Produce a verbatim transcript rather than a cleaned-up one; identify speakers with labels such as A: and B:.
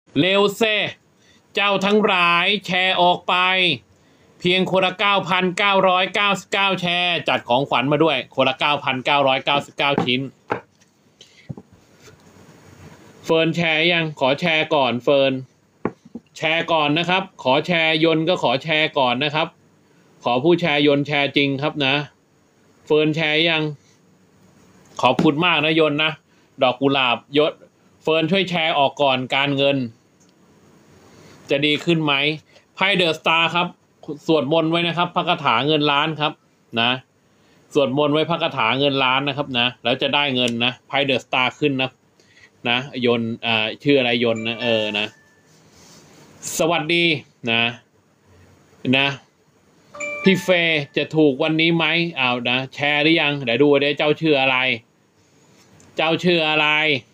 A: เร็วเซ่เจ้าทั้งหลายแชร์ออกไปเพียงคนละเก้าพันเก้าร้อยเก้าสิบเก้าแชร์จัดของขวัญมาด้วยคนละเก้าพันเก้าร้อยเก้าสิบเก้าชิ้นเฟิร์นแชร์ยังขอแชร์ก่อนเฟิร์นแชร์ก่อนนะครับขอแชร์ยนก็ขอแชร์ก่อนนะครับขอผู้แชร์ยนแชร์จริงครับนะเฟิร์นแชร์ยังขอบคุณมากนะยนนะดอกกุหลาบยศเฟิร์นช่วยแชร์ออกก่อนการเงินจะดีขึ้นไหมไพ่เดอะสตาร์ครับสวดมนต์ไว้นะครับพระคาถาเงินล้านครับนะสวดมนต์ไว้พระคาถาเงินล้านนะครับนะแล้วจะได้เงินนะไพ่เดอะสตาร์ขึ้นนะนะยนอ่าชื่ออะไรยนนะเออนะสวัสดีนะนะพี่เฟย์จะถูกวันนี้ไหมเอานะแชร์หรือยังเดี๋ยวดูเดี๋ยวเจ้าชื่ออะไรเจ้าชื่ออะไร